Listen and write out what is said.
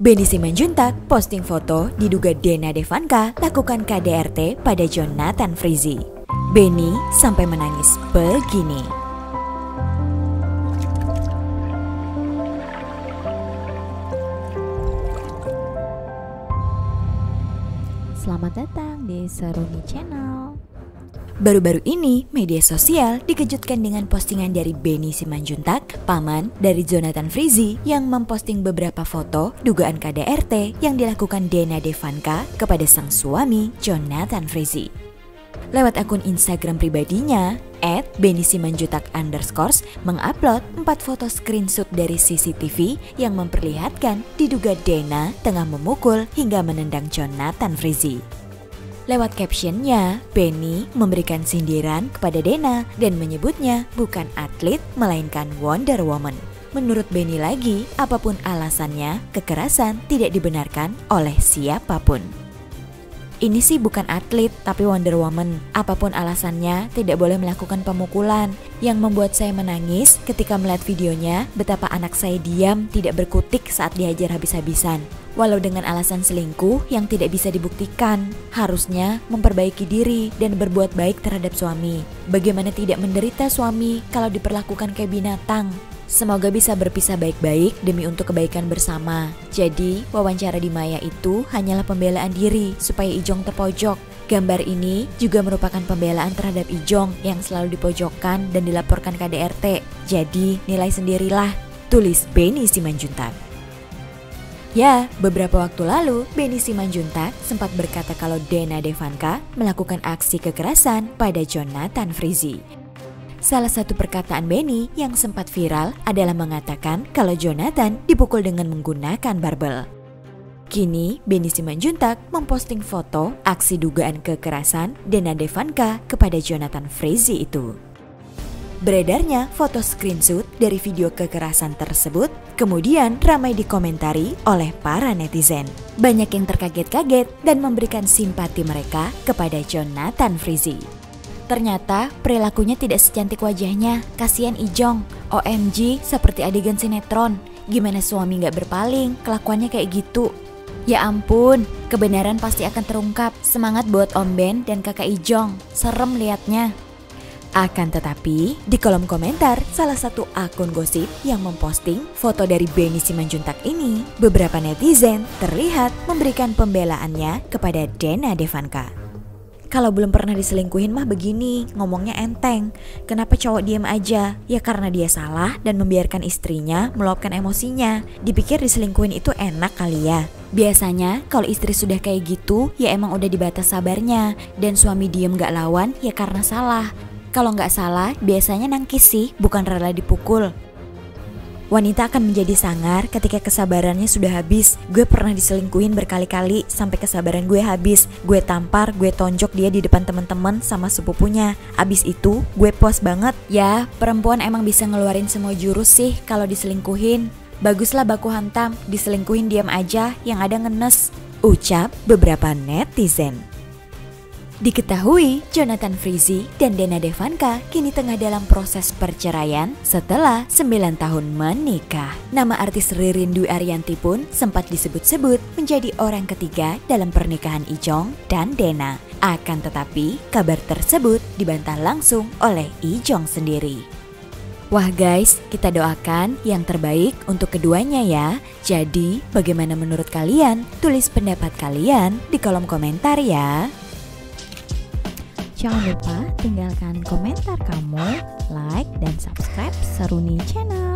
Benny Simanjuntak posting foto diduga Dena Devanka lakukan KDRT pada Jonathan Frizzy. Benny sampai menangis begini. Selamat datang di Seruni Channel. Baru-baru ini, media sosial dikejutkan dengan postingan dari Benny Simanjuntak, paman dari Jonathan Frizzy, yang memposting beberapa foto dugaan KDRT yang dilakukan Dena Devanka kepada sang suami Jonathan Frizzy. Lewat akun Instagram pribadinya, @BennySimanjuntak_ mengupload 4 foto screenshot dari CCTV yang memperlihatkan diduga Dena tengah memukul hingga menendang Jonathan Frizzy. Lewat captionnya, Benny memberikan sindiran kepada Dena dan menyebutnya bukan atlet melainkan Wonder Woman. Menurut Benny lagi, apapun alasannya, kekerasan tidak dibenarkan oleh siapapun. Ini sih bukan atlet tapi Wonder Woman. Apapun alasannya, tidak boleh melakukan pemukulan. Yang membuat saya menangis ketika melihat videonya, betapa anak saya diam tidak berkutik saat dihajar habis-habisan. Walau dengan alasan selingkuh yang tidak bisa dibuktikan, harusnya memperbaiki diri dan berbuat baik terhadap suami. Bagaimana tidak menderita suami kalau diperlakukan kayak binatang? Semoga bisa berpisah baik-baik demi untuk kebaikan bersama. Jadi, wawancara di Maya itu hanyalah pembelaan diri supaya Ijong terpojok. Gambar ini juga merupakan pembelaan terhadap Ijong yang selalu dipojokkan dan dilaporkan KDRT. Jadi, nilai sendirilah, tulis Benny Simanjuntak. Ya, beberapa waktu lalu, Benny Simanjuntak sempat berkata kalau Dena Devanka melakukan aksi kekerasan pada Jonathan Frizzy. Salah satu perkataan Benny yang sempat viral adalah mengatakan kalau Jonathan dipukul dengan menggunakan barbel. Kini, Benny Simanjuntak memposting foto aksi dugaan kekerasan Dena Devanka kepada Jonathan Frizzy itu. Beredarnya foto screenshot dari video kekerasan tersebut kemudian ramai dikomentari oleh para netizen. Banyak yang terkaget-kaget dan memberikan simpati mereka kepada Jonathan Frizzy. Ternyata perilakunya tidak secantik wajahnya, kasihan Ijong. OMG, seperti adegan sinetron. Gimana suami gak berpaling, kelakuannya kayak gitu. Ya ampun, kebenaran pasti akan terungkap. Semangat buat Om Ben dan kakak Ijong, serem liatnya. Akan tetapi, di kolom komentar salah satu akun gosip yang memposting foto dari Benny Simanjuntak ini, beberapa netizen terlihat memberikan pembelaannya kepada Dena Devanka. Kalau belum pernah diselingkuhin mah begini, ngomongnya enteng. Kenapa cowok diem aja? Ya karena dia salah dan membiarkan istrinya meluapkan emosinya. Dipikir diselingkuhin itu enak kali ya. Biasanya kalau istri sudah kayak gitu, ya emang udah di batas sabarnya. Dan suami diem gak lawan, ya karena salah. Kalau nggak salah, biasanya nangkis sih, bukan rela dipukul. Wanita akan menjadi sangar ketika kesabarannya sudah habis. Gue pernah diselingkuhin berkali-kali sampai kesabaran gue habis. Gue tampar, gue tonjok dia di depan teman-teman sama sepupunya. Abis itu, gue puas banget. Ya, perempuan emang bisa ngeluarin semua jurus sih kalau diselingkuhin. Baguslah baku hantam, diselingkuhin diam aja, yang ada ngenes. Ucap beberapa netizen. Diketahui, Jonathan Frizzy dan Dena Devanka kini tengah dalam proses perceraian setelah 9 tahun menikah. Nama artis Ririn Dwi Ariyanti pun sempat disebut-sebut menjadi orang ketiga dalam pernikahan Ijong dan Dena. Akan tetapi, kabar tersebut dibantah langsung oleh Ijong sendiri. Wah guys, kita doakan yang terbaik untuk keduanya ya. Jadi, bagaimana menurut kalian? Tulis pendapat kalian di kolom komentar ya. Jangan lupa tinggalkan komentar kamu, like, dan subscribe Seruni Channel.